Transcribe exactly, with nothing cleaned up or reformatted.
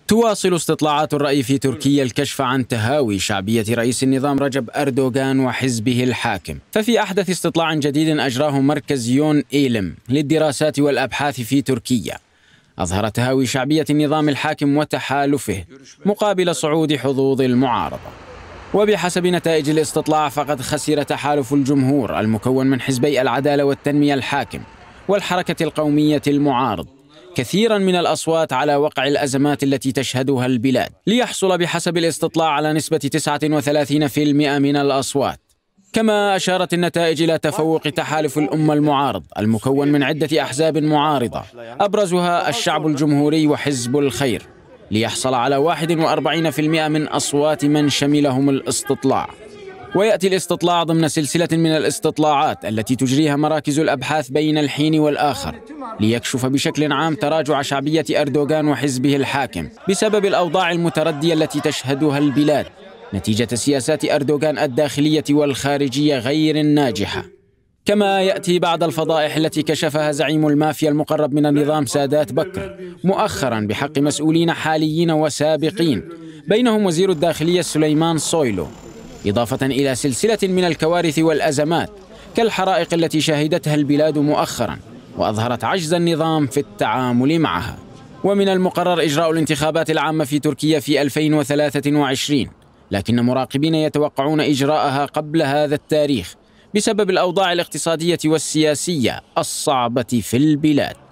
تواصل استطلاعات الرأي في تركيا الكشف عن تهاوي شعبية رئيس النظام رجب أردوغان وحزبه الحاكم. ففي أحدث استطلاع جديد أجراه مركز يون إيلم للدراسات والأبحاث في تركيا، أظهر تهاوي شعبية النظام الحاكم وتحالفه مقابل صعود حظوظ المعارضة. وبحسب نتائج الاستطلاع فقد خسر تحالف الجمهور المكون من حزبي العدالة والتنمية الحاكم والحركة القومية المعارض كثيرا من الأصوات على وقع الأزمات التي تشهدها البلاد، ليحصل بحسب الاستطلاع على نسبة تسعة وثلاثين بالمئة من الأصوات. كما أشارت النتائج إلى تفوق تحالف الأمة المعارض المكون من عدة أحزاب معارضة أبرزها الشعب الجمهوري وحزب الخير، ليحصل على واحد وأربعين بالمئة من أصوات من شملهم الاستطلاع. ويأتي الاستطلاع ضمن سلسلة من الاستطلاعات التي تجريها مراكز الأبحاث بين الحين والآخر ليكشف بشكل عام تراجع شعبية أردوغان وحزبه الحاكم بسبب الأوضاع المتردية التي تشهدها البلاد نتيجة سياسات أردوغان الداخلية والخارجية غير الناجحة. كما يأتي بعد الفضائح التي كشفها زعيم المافيا المقرب من النظام سادات بكر مؤخرا بحق مسؤولين حاليين وسابقين، بينهم وزير الداخلية سليمان سويلو، إضافة إلى سلسلة من الكوارث والأزمات كالحرائق التي شهدتها البلاد مؤخرا وأظهرت عجز النظام في التعامل معها. ومن المقرر إجراء الانتخابات العامة في تركيا في ألفين وثلاثة وعشرين، لكن مراقبين يتوقعون إجراءها قبل هذا التاريخ بسبب الأوضاع الاقتصادية والسياسية الصعبة في البلاد.